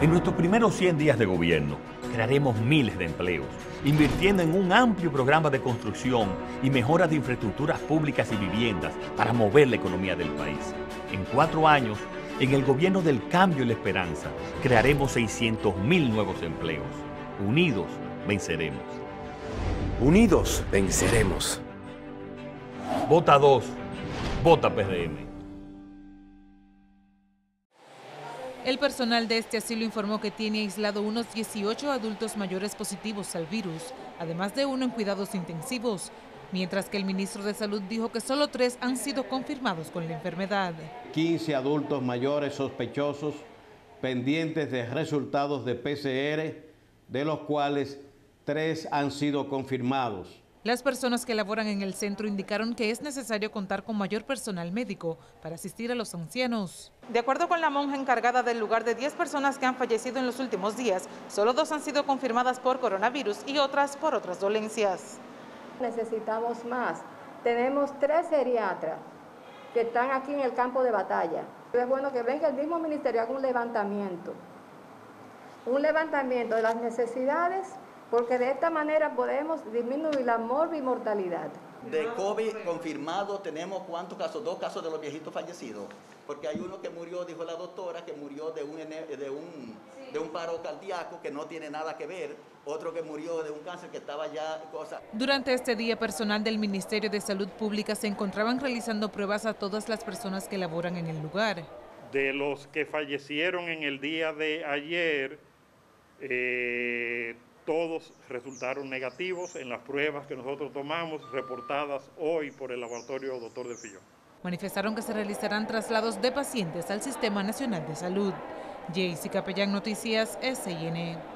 En nuestros primeros 100 días de gobierno, crearemos miles de empleos, invirtiendo en un amplio programa de construcción y mejora de infraestructuras públicas y viviendas para mover la economía del país. En 4 años, en el gobierno del cambio y la esperanza, crearemos 600.000 nuevos empleos. Unidos, venceremos. Unidos, venceremos. Vota 2, vota PRM. El personal de este asilo informó que tiene aislado unos 18 adultos mayores positivos al virus, además de uno en cuidados intensivos, mientras que el ministro de Salud dijo que solo 3 han sido confirmados con la enfermedad. 15 adultos mayores sospechosos pendientes de resultados de PCR, de los cuales 3 han sido confirmados. Las personas que laboran en el centro indicaron que es necesario contar con mayor personal médico para asistir a los ancianos. De acuerdo con la monja encargada del lugar, de 10 personas que han fallecido en los últimos días, solo 2 han sido confirmadas por coronavirus y otras por otras dolencias. Necesitamos más. Tenemos 3 geriatras que están aquí en el campo de batalla. Es bueno que venga el mismo ministerio, haga un levantamiento de las necesidades, porque de esta manera podemos disminuir la morbimortalidad. De COVID confirmado tenemos ¿cuántos casos? 2 casos de los viejitos fallecidos, porque hay uno que murió, dijo la doctora, que murió de un paro cardíaco que no tiene nada que ver, otro que murió de un cáncer que estaba ya cosa. Durante este día, personal del Ministerio de Salud Pública se encontraban realizando pruebas a todas las personas que laboran en el lugar. De los que fallecieron en el día de ayer, todos resultaron negativos en las pruebas que nosotros tomamos, reportadas hoy por el laboratorio Dr. Del Fillón. Manifestaron que se realizarán traslados de pacientes al Sistema Nacional de Salud. Jaycee Capellán, Noticias SIN.